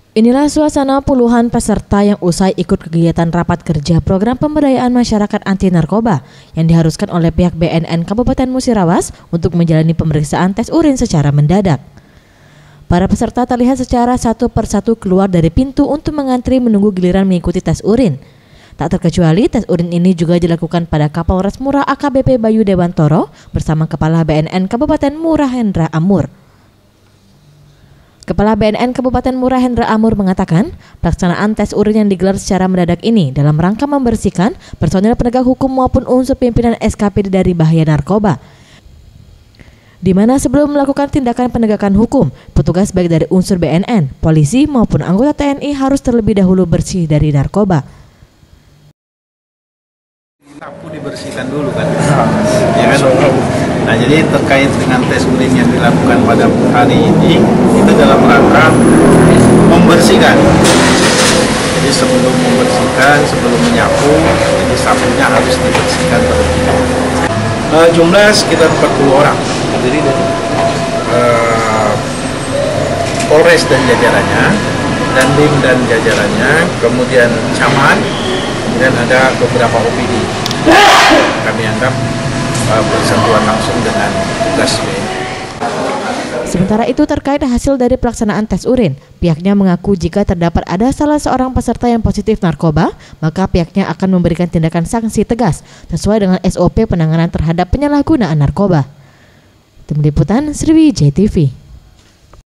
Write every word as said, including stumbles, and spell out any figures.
Inilah suasana puluhan peserta yang usai ikut kegiatan rapat kerja program pemberdayaan masyarakat anti narkoba yang diharuskan oleh pihak B N N Kabupaten Musirawas untuk menjalani pemeriksaan tes urin secara mendadak. Para peserta terlihat secara satu persatu keluar dari pintu untuk mengantri menunggu giliran mengikuti tes urin. Tak terkecuali tes urin ini juga dilakukan pada Kapolres Murah A K B P Bayu Dewantoro bersama Kepala B N N Kabupaten Murah Hendra Amur. Kepala B N N Kabupaten Murah Hendra Amur mengatakan, pelaksanaan tes urin yang digelar secara mendadak ini dalam rangka membersihkan personel penegak hukum maupun unsur pimpinan S K P D dari bahaya narkoba. Di mana sebelum melakukan tindakan penegakan hukum, petugas baik dari unsur B N N, polisi maupun anggota T N I harus terlebih dahulu bersih dari narkoba. Sapu dibersihkan dulu kan, ya kan? Nah, jadi terkait dengan tes urin yang dilakukan pada hari ini, itu dalam rangka membersihkan. Jadi sebelum membersihkan, sebelum menyapu, jadi sapunya harus dibersihkan terlebih dahulu. Uh, jumlah sekitar empat puluh orang, terdiri dari uh, Polres dan jajarannya, Dandim dan jajarannya, kemudian camat, kemudian ada beberapa O P D. Kami anggap uh, bersentuhan langsung dengan tugas B N N. Sementara itu terkait hasil dari pelaksanaan tes urin, pihaknya mengaku jika terdapat ada salah seorang peserta yang positif narkoba, maka pihaknya akan memberikan tindakan sanksi tegas sesuai dengan S O P penanganan terhadap penyalahgunaan narkoba. Tim Liputan Sriwijaya T V.